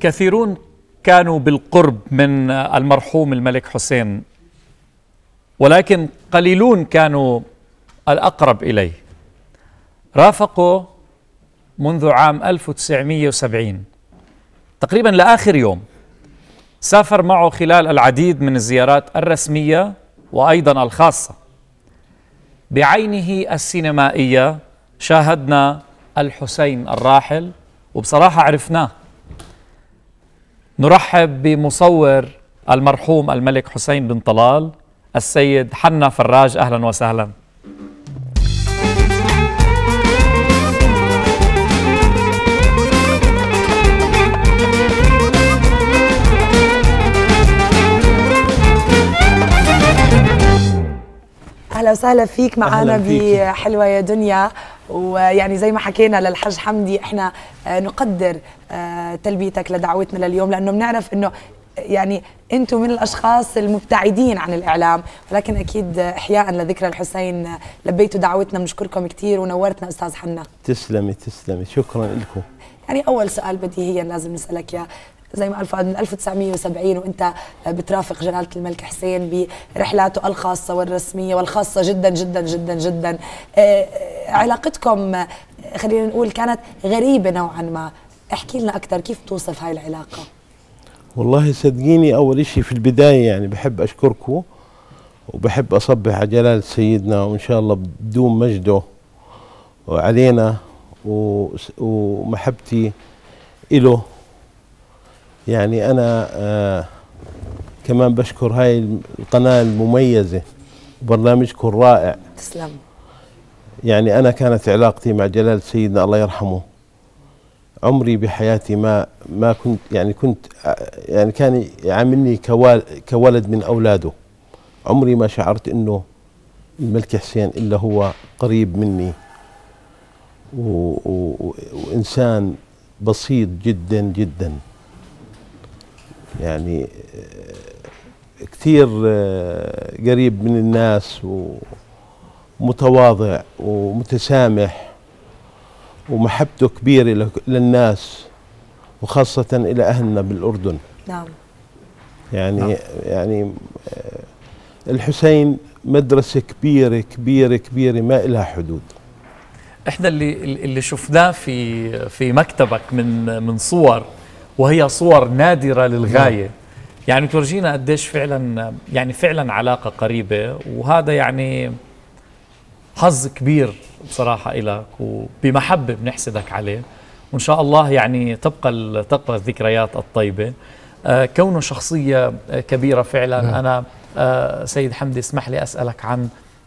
كثيرون كانوا بالقرب من المرحوم الملك حسين، ولكن قليلون كانوا الأقرب إليه. رافقه منذ عام 1970 تقريبا لآخر يوم، سافر معه خلال العديد من الزيارات الرسمية وأيضا الخاصة. بعينه السينمائية شاهدنا الحسين الراحل، وبصراحة عرفناه. نرحب بمصور المرحوم الملك حسين بن طلال السيد حنا فراج. أهلا وسهلا. أهلا وسهلا فيك معنا بحلوة يا دنيا. ويعني زي ما حكينا للحج حمدي، احنا نقدر تلبيتك لدعوتنا لليوم، لأنه بنعرف أنه يعني أنتم من الأشخاص المبتعدين عن الإعلام، ولكن أكيد إحياء لذكرى الحسين لبيتوا دعوتنا. بنشكركم كثير ونورتنا أستاذ حنا. تسلمي، شكرا لكم. يعني أول سؤال بديهيا لازم نسألك يا زي ما قال من 1970 وانت بترافق جلالة الملك حسين برحلاته الخاصة والرسمية والخاصة جدا جدا جدا جدا. علاقتكم خلينا نقول كانت غريبة نوعا ما، احكي لنا أكثر كيف توصف هاي العلاقة؟ والله صدقيني، أول إشي في البداية يعني بحب أشكركم وبحب أصبح على جلالة سيدنا، وإن شاء الله بدوم مجده وعلينا ومحبتي إله. يعني أنا كمان بشكر هاي القناة المميزة وبرنامجكم الرائع. تسلم. يعني أنا كانت علاقتي مع جلالة سيدنا الله يرحمه، عمري بحياتي ما كنت يعني كان يعاملني كولد من أولاده. عمري ما شعرت إنه الملك حسين إلا هو قريب مني وإنسان بسيط جدا جدا، يعني كثير قريب من الناس ومتواضع ومتسامح، ومحبته كبيرة للناس وخاصة إلى أهلنا بالأردن. نعم. يعني الحسين مدرسة كبيرة كبيرة كبيرة ما إلها حدود. احنا اللي شفناه في مكتبك من صور، وهي صور نادرة للغاية. يعني تورجينا قديش فعلا علاقة قريبة، وهذا يعني حظ كبير بصراحة إلك، وبمحبة بنحسدك عليه، وإن شاء الله يعني تبقى الذكريات الطيبة. كونه شخصية كبيرة فعلا. أنا سيد حمدي اسمح لي أسألك عن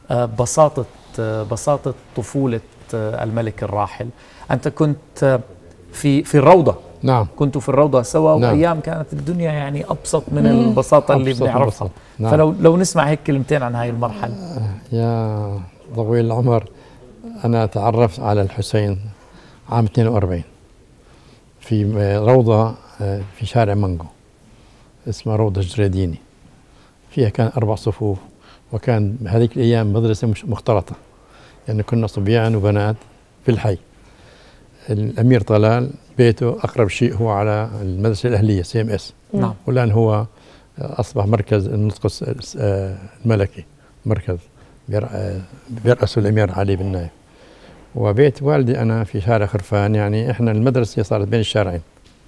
بساطة طفولة الملك الراحل. أنت كنت في الروضة. نعم. كنتوا في الروضة سوا. نعم. وأيام كانت الدنيا يعني أبسط من البساطة اللي بنعرفها. نعم. فلو نسمع هيك كلمتين عن هاي المرحلة. يا طويل العمر، أنا تعرفت على الحسين عام 42 في روضة في شارع مانجو اسمها روضة جريديني. فيها كان 4 صفوف، وكان بهذيك الأيام مدرسة مش مختلطة، يعني كنا صبيان وبنات في الحي. الأمير طلال بيته أقرب شيء هو على المدرسة الأهلية CMS. نعم. والآن هو أصبح مركز النطق الملكي، مركز بيرأسه الأمير علي بن نايف. وبيت والدي أنا في شارع خرفان، يعني إحنا المدرسة صارت بين الشارعين.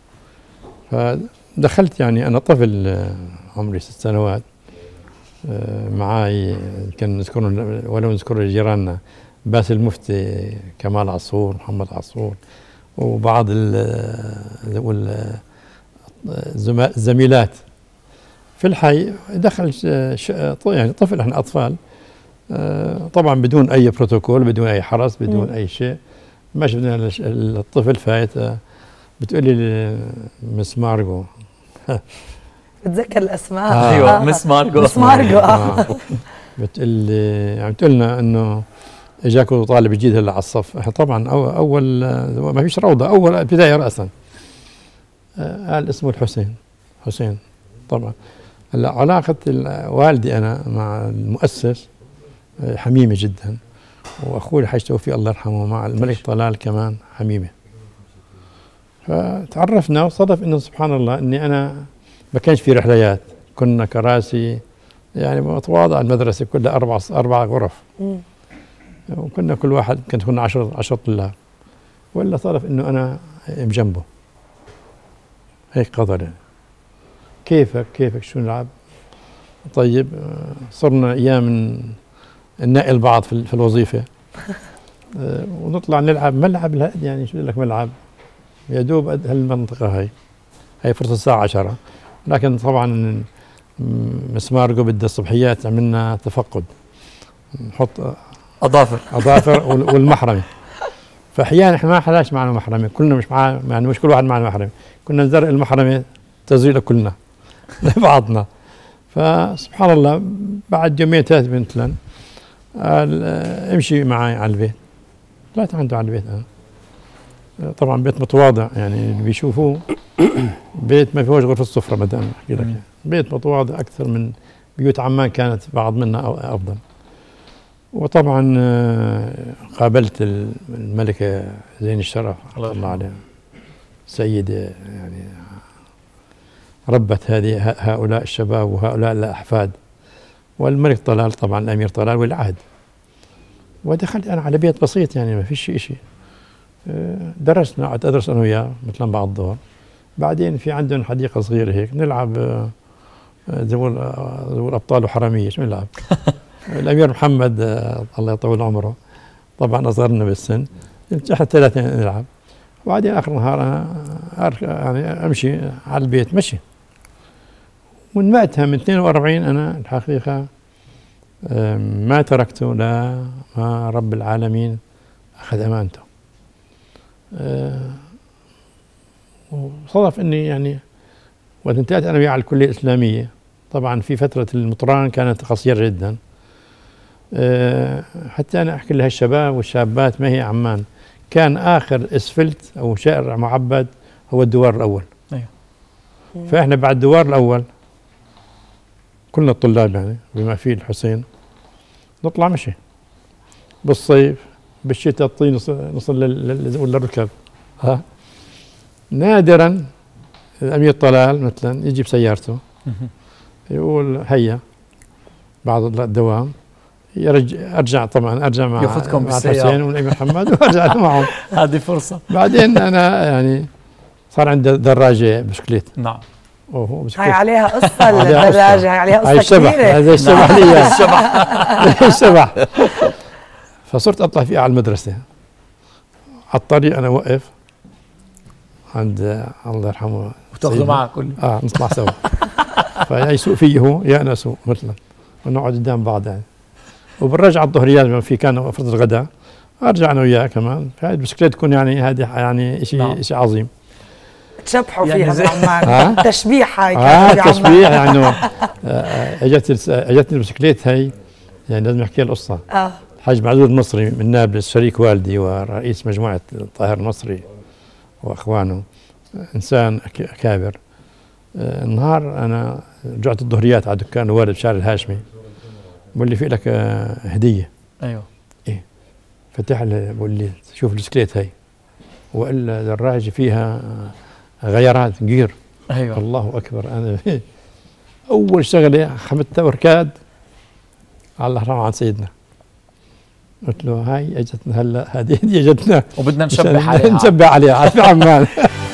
فدخلت، يعني أنا طفل عمري 6 سنوات، معاي كان نذكرهم ولو نذكر جيراننا باسل المفتي، كمال عصور، محمد عصور، وبعض الزميلات في الحي. دخل يعني طفل، احنا اطفال طبعا بدون اي بروتوكول، بدون اي حرس، بدون اي شيء. ما شفنا الطفل فايت، بتقول لي مس مارجو. بتذكر الاسماء. ايوه مس مارجو. بتقول لي، يعني بتقول لنا انه اجاكم طالب جديد هلا على الصف. احنا طبعا اول ما فيش روضه، اول بدايه راسا قال اسمه الحسين. حسين طبعا. هلا علاقه والدي انا مع المؤسس حميمه جدا، واخوي الحاج توفيق الله يرحمه مع الملك طلال كمان حميمه. فتعرفنا وصدف انه سبحان الله اني انا ما كانش في رحليات، كنا كراسي يعني متواضع، المدرسه كلها اربع غرف، وكنا كل واحد كنا 10 طلاب، ولا صدف انه انا بجنبه هيك قدر يعني. كيفك شو نلعب؟ طيب صرنا ايام ننقل بعض في الوظيفه ونطلع نلعب ملعب، يعني شو لك ملعب يا دوب قد هالمنطقه هي فرصه الساعه 10، لكن طبعا مسمار بدها الصبحيات عملنا تفقد، نحط اظافر والمحرمه، فاحيانا احنا ما حداش معنا محرمه، كلنا مش معاه، يعني مش كل واحد معنا محرمه، كنا نزرق المحرمه تزريق كلنا لبعضنا. فسبحان الله بعد يومين 3 مثلا قال امشي معي على البيت، طلعت عنده على البيت انا، طبعا بيت متواضع يعني اللي بيشوفوه بيت ما فيهوش غرفه السفره، مثلا احكي لك بيت متواضع اكثر من بيوت عمان، كانت بعض منها افضل. وطبعا قابلت الملكه زين الشرف رحمه الله عليها، سيده يعني ربت هؤلاء الشباب وهؤلاء الاحفاد، والملك طلال طبعا الامير طلال والعهد. ودخلت انا على بيت بسيط يعني ما فيش شيء، درسنا، قعدت ادرس انا وياه مثلا بعد الظهر، بعدين في عندهم حديقه صغيره هيك نلعب زي ما ابطال وحراميه، شو نلعب الامير محمد الله يطول عمره طبعا اصغرنا بالسن، احنا 3 نلعب، وبعدين اخر النهار انا يعني امشي على البيت مشي، ومن وقتها من 42 انا الحقيقه ما تركته لا ما رب العالمين اخذ امانته. وصدف اني يعني وقت انتهيت انا وياه على الكليه الاسلاميه، طبعا في فتره المطران كانت قصيره جدا، حتى انا احكي لها الشباب والشابات ما هي عمان، كان اخر اسفلت او شارع معبد هو الدوار الاول. ايوه. فاحنا بعد الدوار الاول كلنا الطلاب يعني بما فيه الحسين نطلع مشي بالصيف، بالشتاء الطين نصل للركب. نادرا الامير طلال مثلا يجي بسيارته يقول هيا بعد الدوام ارجع طبعا ارجع مع ياخذكم الحسين والامير محمد وارجع معهم. هذه فرصه. بعدين انا يعني صار عندي دراجه بسكليت. نعم. هاي عليها قصه الدراجه، هاي عليها قصه كبيره. هذا الشبح لي الشبح. فصرت اطلع فيها على المدرسه، على الطريق انا وقف عند الله يرحمه وتاخذوا معك كل نطلع سوا. فيا يسوق فيه هو يا انا اسوق مثلا، ونقعد قدام بعض يعني. وبالرجعه الظهريات في كان فتره الغداء ارجع انا وياه كمان، فهذه البسكليت تكون يعني هذه يعني شيء عظيم. تشبحوا فيها بعمان. تشبيح هاي تشبيح يعني. اجتني البسكليت هي يعني لازم احكي القصه. الحاج معزول المصري من نابلس شريك والدي ورئيس مجموعه الطاهر المصري واخوانه، انسان اكابر. النهار انا رجعت الظهريات على دكان والد بشارع الهاشمي، بقول لي في لك هديه. ايوه. ايه فتح لي بقول لي شوف البسكليت هي، والا دراجه فيها غيارات جير. ايوه. الله اكبر. انا اول شغله حمدتها وركاد على الرحمه عن سيدنا، قلت له هاي اجتنا هلا، هذه اجتنا وبدنا نشبح عليها نشبح عليها في عمان.